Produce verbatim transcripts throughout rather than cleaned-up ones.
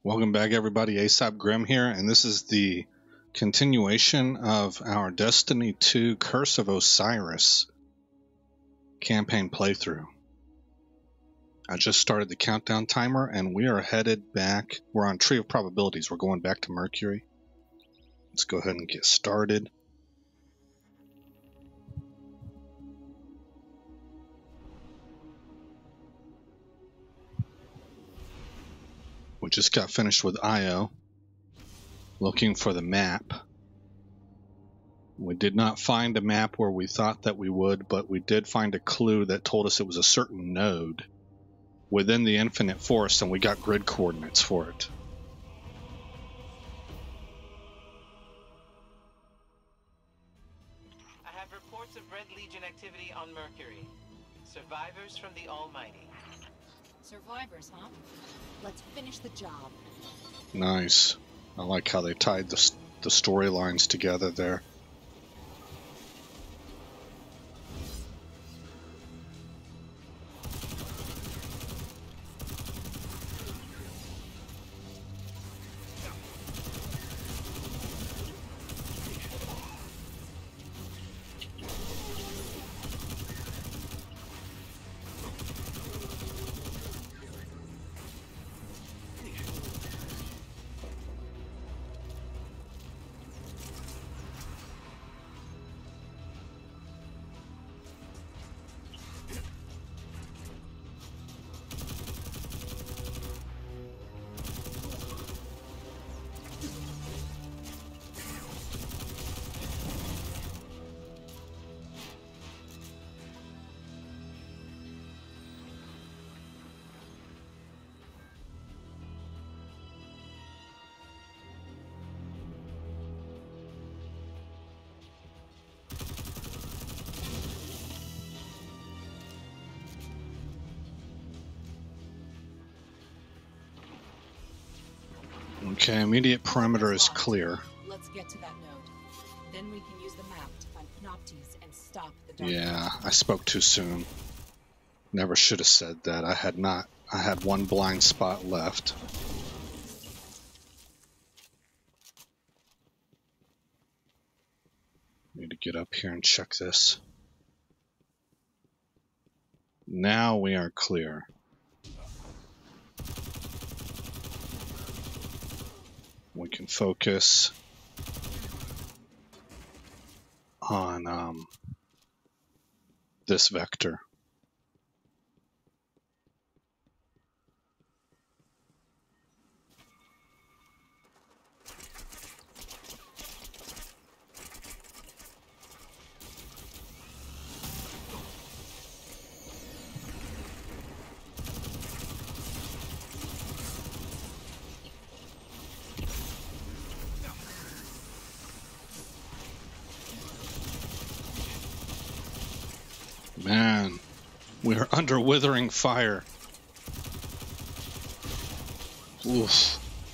Welcome back, everybody. ASAP Grim here, and this is the continuation of our Destiny two Curse of Osiris campaign playthrough. I just started the countdown timer, and we are headed back. We're on Tree of Probabilities. We're going back to Mercury. Let's go ahead and get started. We just got finished with I O, looking for the map. We did not find a map where we thought that we would, but we did find a clue that told us it was a certain node within the Infinite Forest, and we got grid coordinates for it. I have reports of Red Legion activity on Mercury. Survivors from the Almighty. Survivors, huh? Let's finish the job. Nice. I like how they tied the, the storylines together there. Okay, immediate perimeter is clear. Let's get to that node. Then we can use the map to find Panoptes and stop the dark. Yeah, I spoke too soon. Never should have said that. I had not. I had one blind spot left. Need to get up here and check this. Now we are clear. We can focus on um, this vector. Man, we're under withering fire. Oof.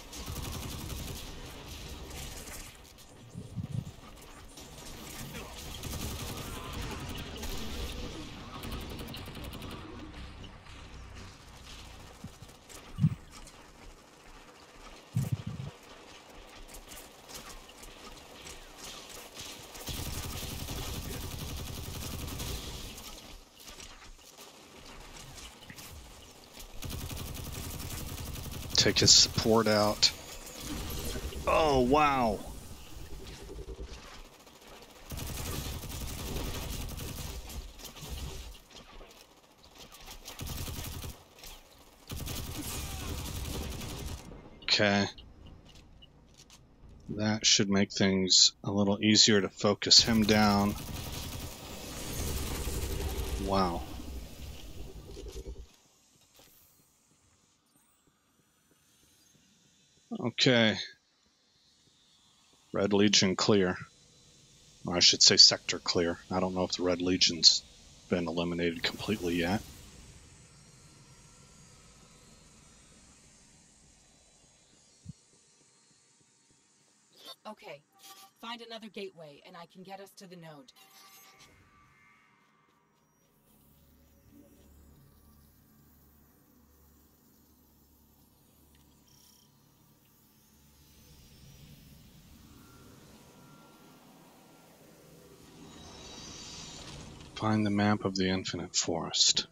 Take his support out. Oh, wow. Okay. That should make things a little easier to focus him down. Wow. Okay. Red Legion clear. Or I should say sector clear. I don't know if the Red Legion's been eliminated completely yet. Okay. Find another gateway and I can get us to the node. Find the map of the Infinite Forest.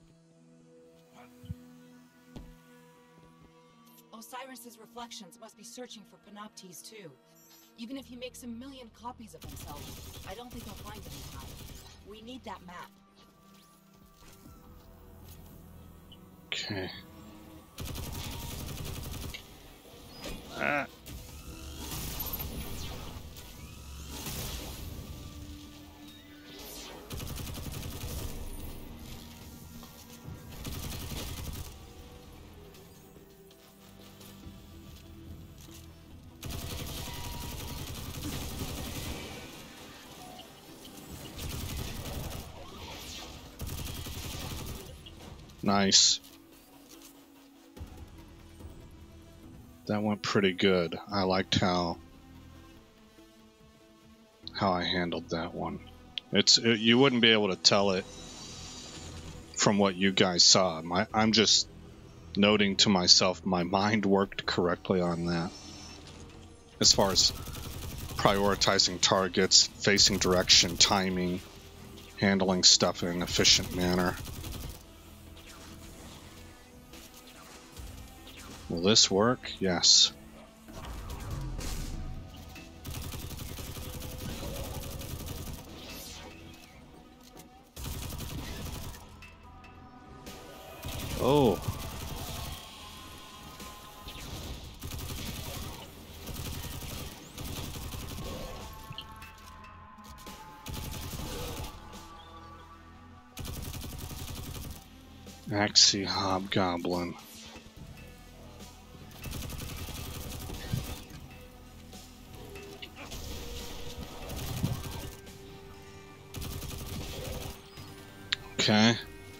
Osiris's reflections must be searching for Panoptes too. Even if he makes a million copies of himself, I don't think he'll find them in time. We need that map. Okay. Ah. Nice. That went pretty good. I liked how how I handled that one. It's it, you wouldn't be able to tell it from what you guys saw. My, I'm just noting to myself my mind worked correctly on that. As far as prioritizing targets, facing direction, timing, handling stuff in an efficient manner. Will this work? Yes. Oh. Axie Hobgoblin. Okay.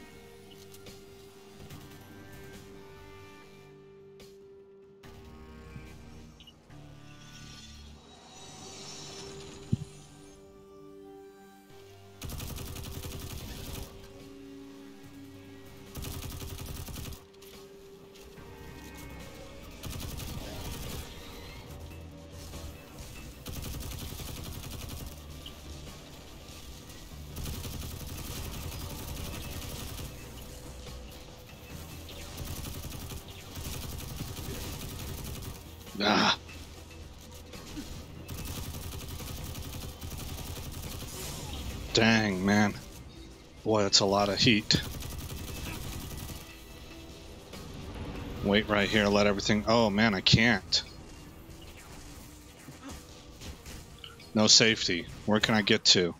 Ah. Dang, man. Boy, that's a lot of heat. Wait right here, let everything... Oh, man, I can't. No safety. Where can I get to?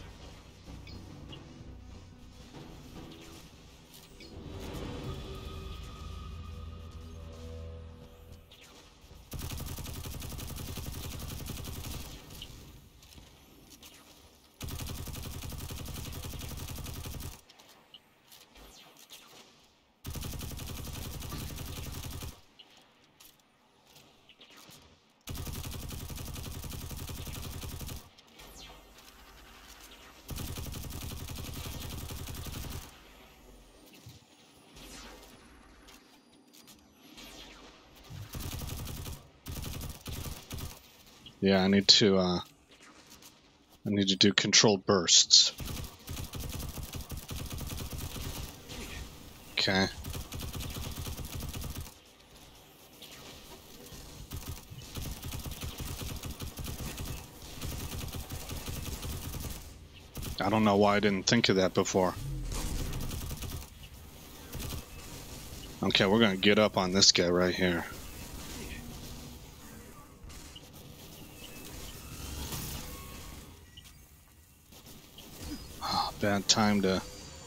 Yeah, I need to, uh, I need to do controlled bursts. Okay. I don't know why I didn't think of that before. Okay, we're gonna get up on this guy right here. Oh, bad time to...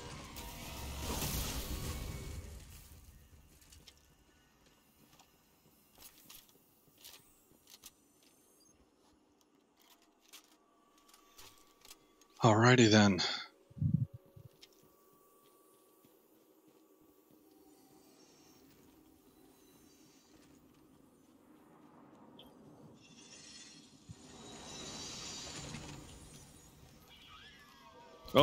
Alrighty then. Oh.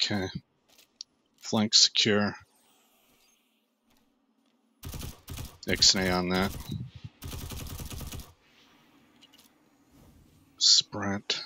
Okay. Flank secure. Ixnay on that. Sprint.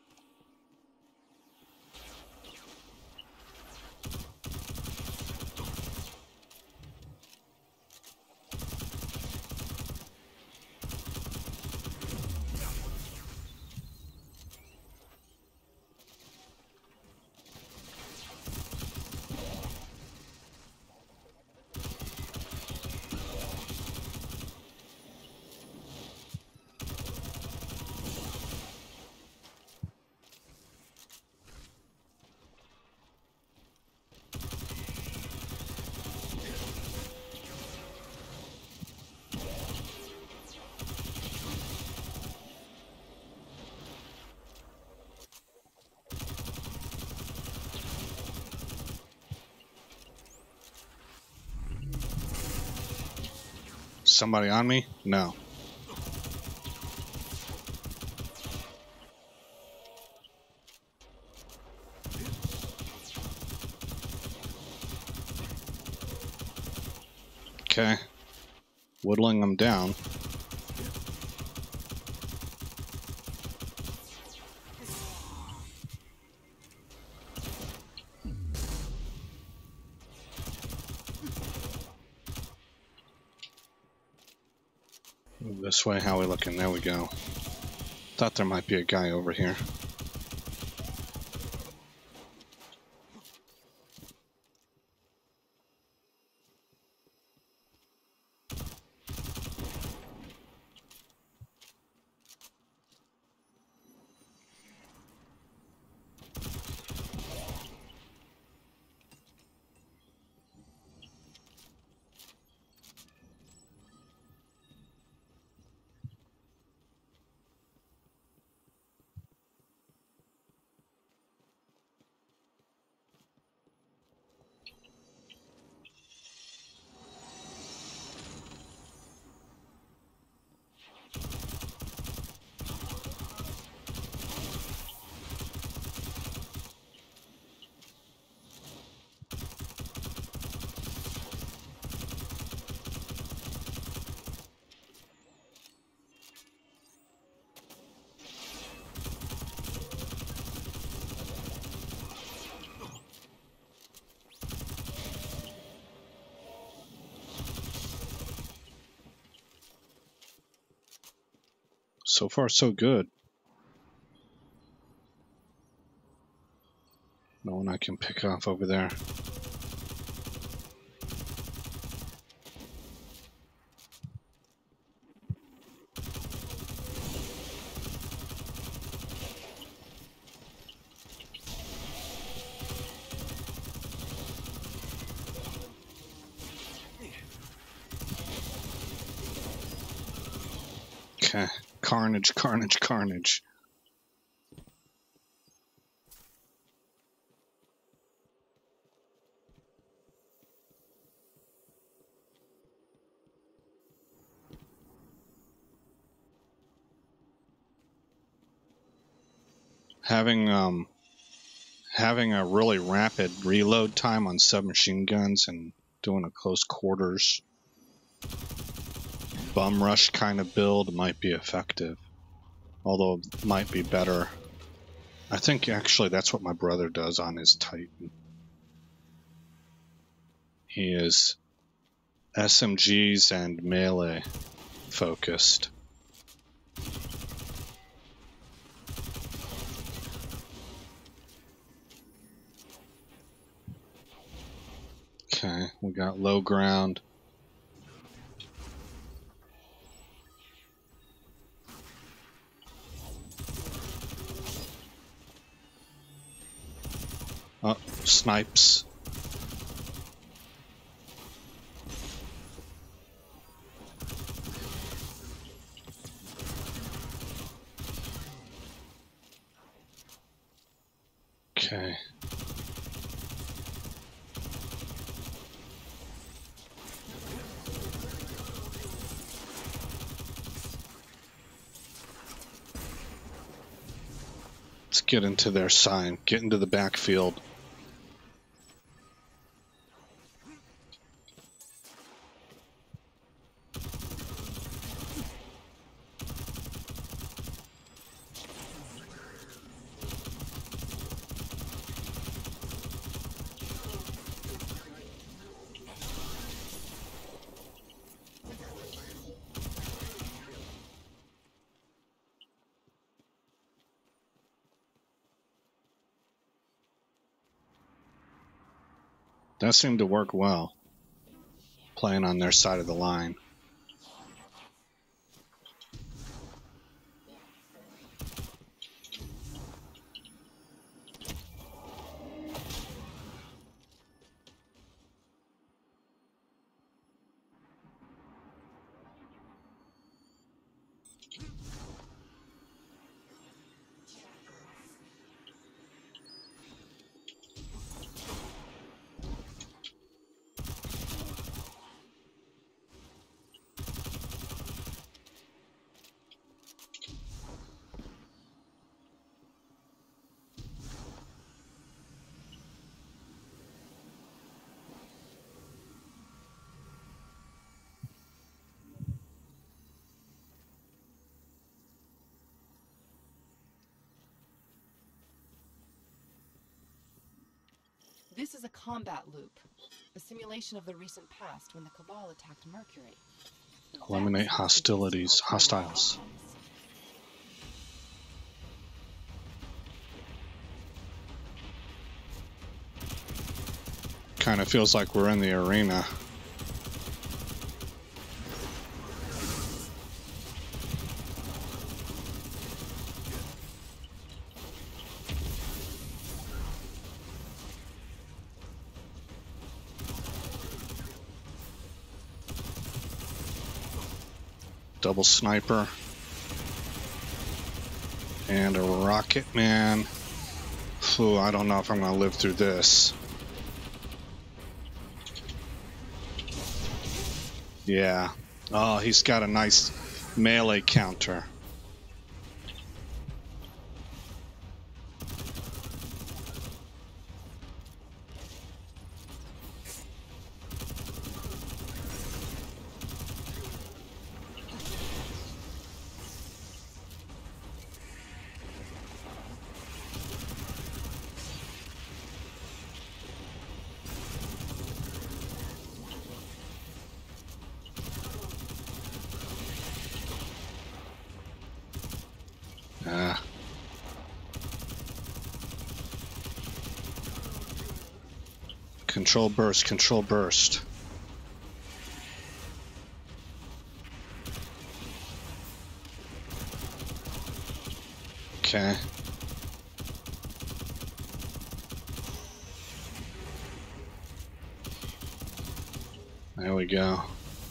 Somebody on me? No. Okay. Whittling them down. Move this way. How we looking? There we go. Thought there might be a guy over here. So far, so good. No one I can pick off over there. Okay. Carnage, carnage, carnage. Having um having a really rapid reload time on submachine guns and doing a close quarters bum rush kind of build might be effective. Although it might be better. I think actually that's what my brother does on his Titan. He is S M Gs and melee focused. Okay, we got low ground. Oh, snipes. Okay. Let's get into their sign, get into the backfield. That seemed to work well, playing on their side of the line. This is a combat loop, a simulation of the recent past when the Cabal attacked Mercury. Eliminate That's hostilities, the hostiles. Kind of feels like we're in the arena. Double sniper. And a rocket man. Ooh, I don't know if I'm going to live through this. Yeah. Oh, he's got a nice melee counter. Ah. Control burst, control burst. Okay. There we go.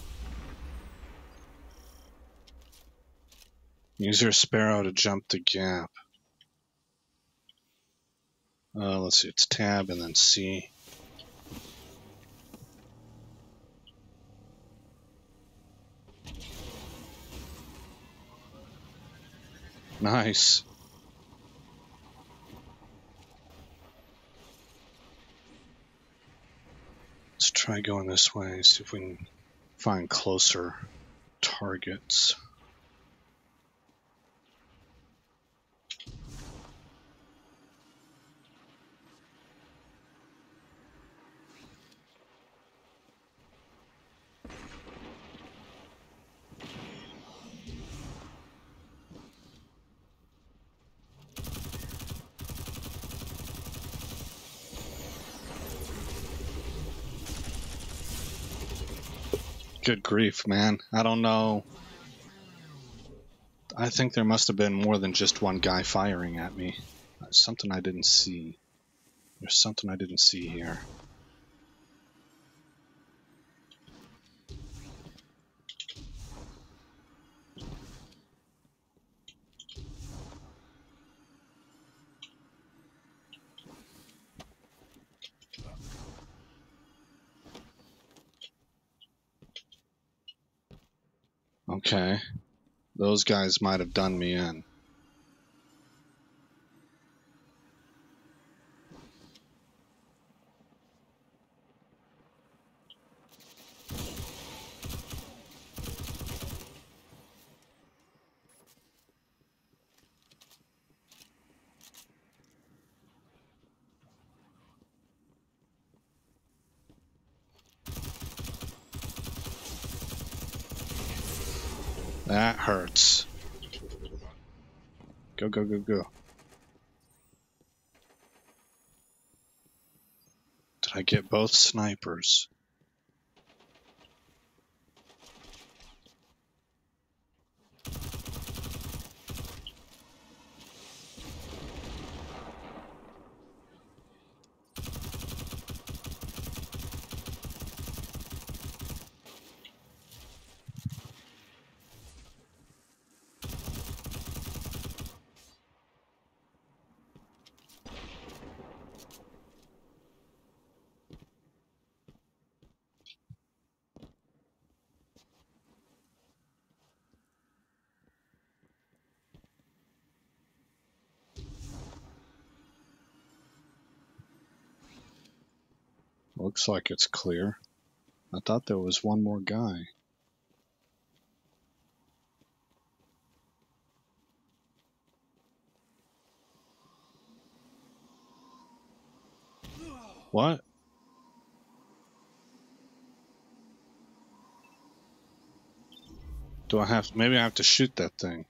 Use your Sparrow to jump the gap. Uh, let's see, it's tab and then C. Nice. Let's try going this way, see if we can find closer targets. Good grief, man. I don't know. I think there must have been more than just one guy firing at me. Something I didn't see. There's something I didn't see here. Okay. Those guys might have done me in. That hurts. Go, go, go, go. Did I get both snipers. Looks like it's clear. I thought there was one more guy. What? Do I have, maybe I have to shoot that thing.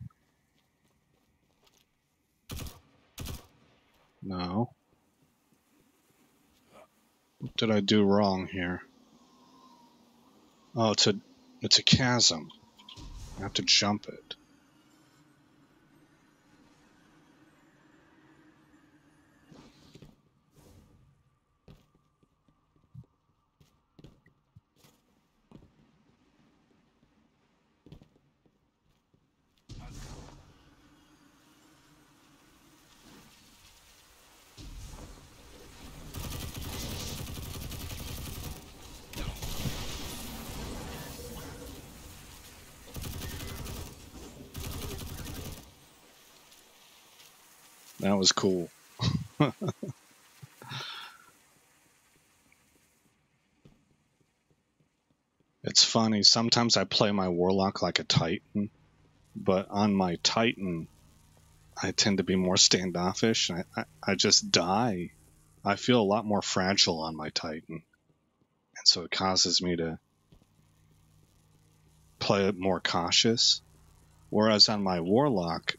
No. What did I do wrong here? Oh, it's a, it's a chasm. I have to jump it. That was cool. It's funny, sometimes I play my Warlock like a Titan, but on my Titan, I tend to be more standoffish. I, I, I just die. I feel a lot more fragile on my Titan, and so it causes me to play it more cautious. Whereas on my Warlock,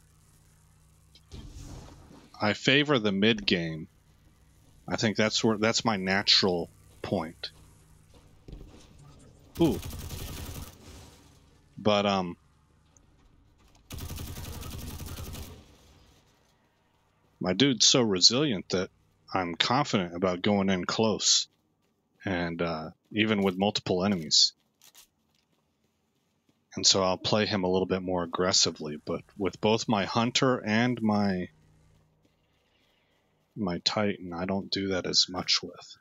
I favor the mid game. I think that's where that's my natural point. Ooh. But um my dude's so resilient that I'm confident about going in close, and uh, even with multiple enemies. And so I'll play him a little bit more aggressively, but with both my Hunter and my my Titan, I don't do that as much with.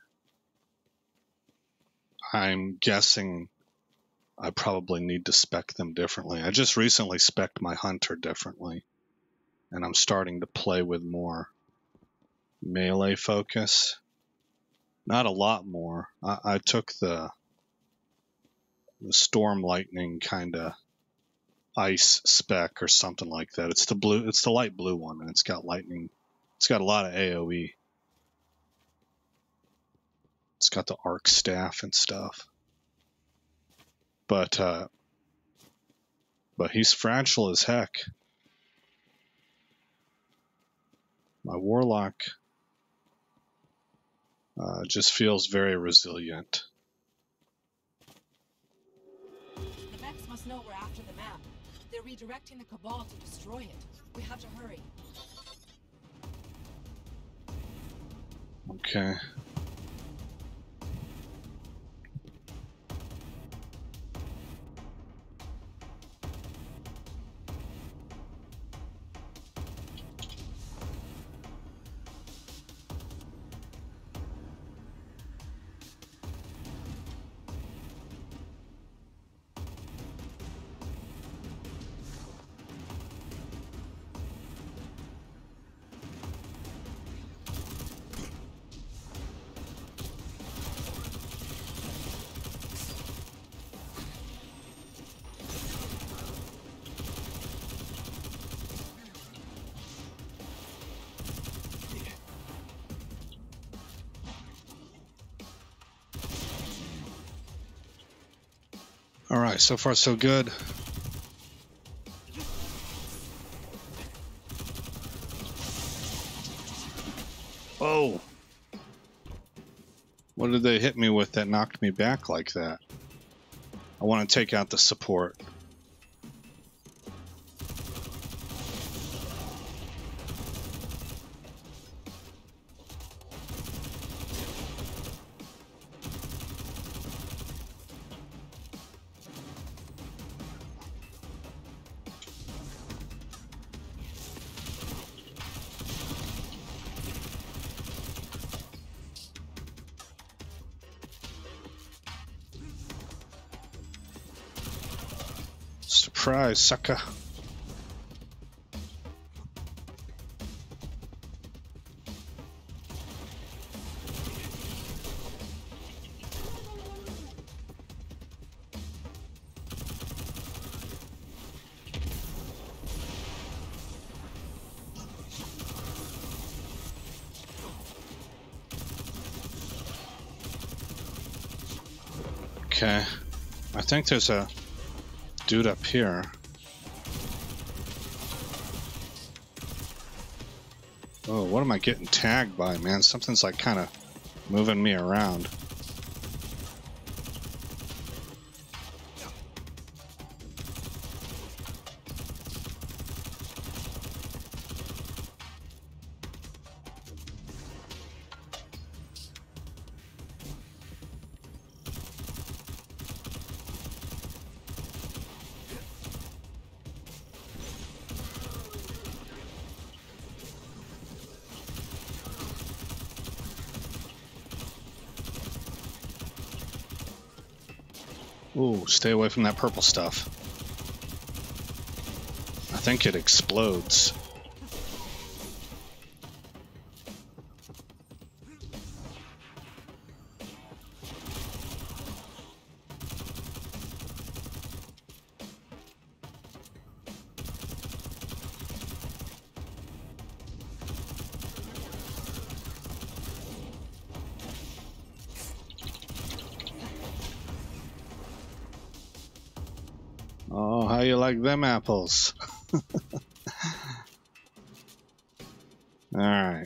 I'm guessing I probably need to spec them differently. I just recently spec'd my Hunter differently, and I'm starting to play with more melee focus. Not a lot more. I, I took the, the Storm Lightning kind of ice spec or something like that. It's the blue. It's the light blue one, and it's got lightning. It's got a lot of A O E. It's got the arc staff and stuff. But uh, but he's fragile as heck. My Warlock uh, just feels very resilient. The Vex must know we're after the map. They're redirecting the Cabal to destroy it. We have to hurry. Okay. All right, so far so good. Oh. What did they hit me with that knocked me back like that? I want to take out the support. Surprise, sucker. Okay. I think there's a dude up here. Oh, what am I getting tagged by, man? Something's like kind of moving me around. Ooh, stay away from that purple stuff. I think it explodes. Oh, how you like them apples? Alright.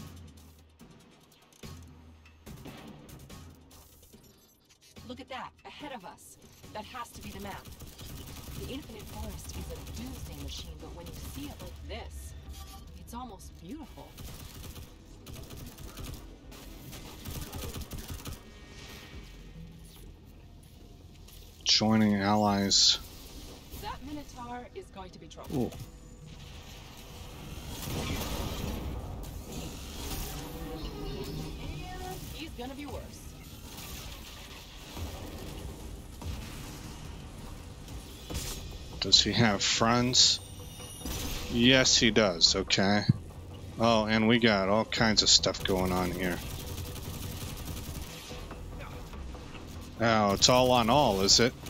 Look at that, ahead of us. That has to be the map. The Infinite Forest is a doomsday machine, but when you see it like this, it's almost beautiful. Joining allies. That Minotaur is going to be trouble. Ooh. And he's gonna be worse. Does he have friends? Yes, he does. Okay. Oh, and we got all kinds of stuff going on here. Oh, it's all on all, is it?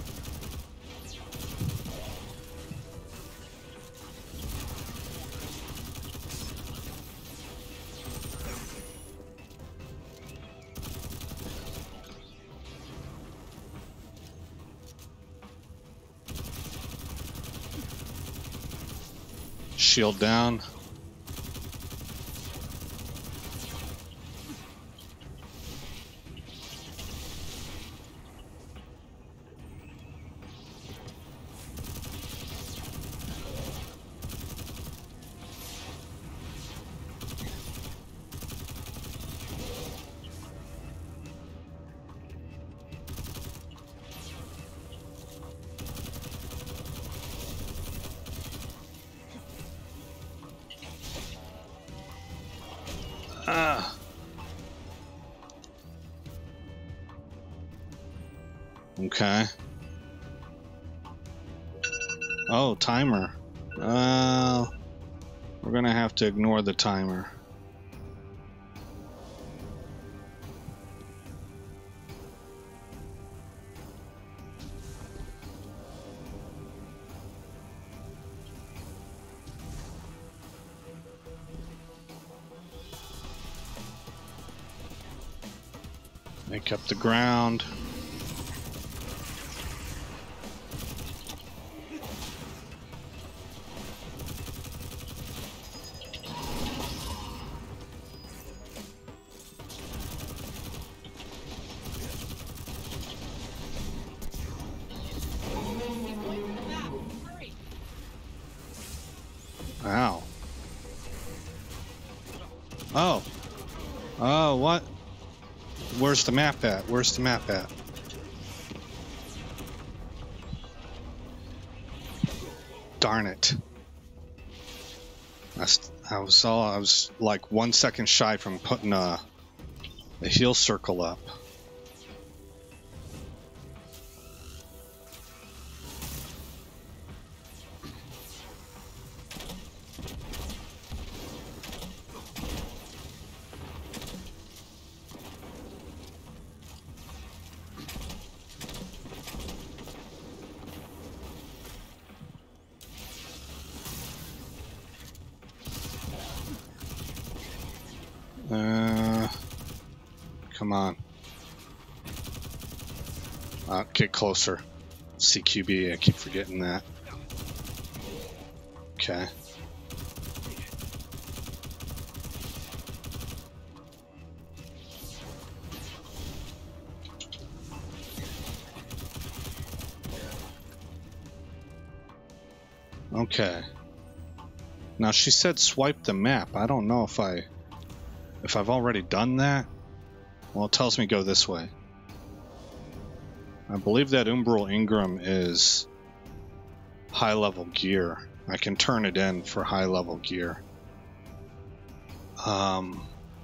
Shield down. Ah. Okay. Oh, timer. Uh, we're gonna have to ignore the timer. Make up the ground. Ow. Oh. Oh, what? Where's the map at? Where's the map at? Darn it. I, I was all, I was like one second shy from putting a, a heal circle up. Uh, come on. Uh, get closer. C Q B, I keep forgetting that. Okay. Okay. Now she said swipe the map. I don't know if I... If I've already done that, well, it tells me go this way. I believe that Umbral Ingram is high-level gear. I can turn it in for high-level gear. Um...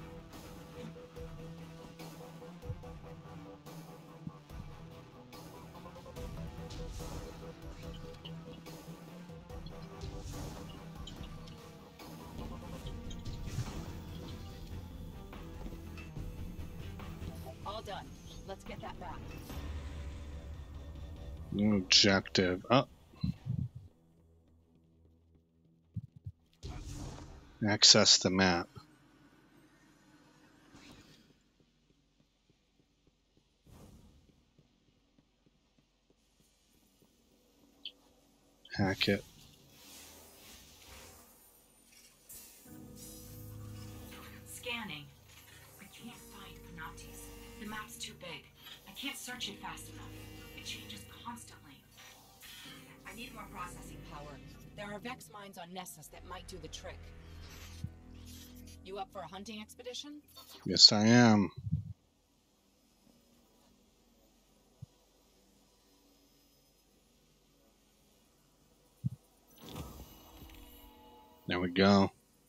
Done. Let's get that back. New objective. Oh. Access the map. Hack it. Scanning. I can't find Penates. The map's too big. I can't search it fast enough. It changes constantly. I need more processing power. There are Vex mines on Nessus that might do the trick. You up for a hunting expedition? Yes, I am. There we go.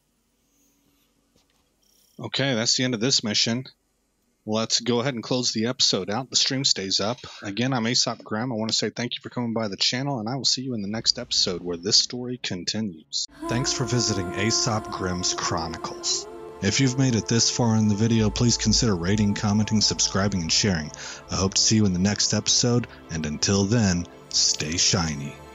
Okay, that's the end of this mission. Let's go ahead and close the episode out. The stream stays up. Again, I'm Aesop Graham. I want to say thank you for coming by the channel, and I will see you in the next episode where this story continues. Thanks for visiting Aesop Grimm's Chronicles. If you've made it this far in the video, please consider rating, commenting, subscribing, and sharing. I hope to see you in the next episode, and until then, stay shiny.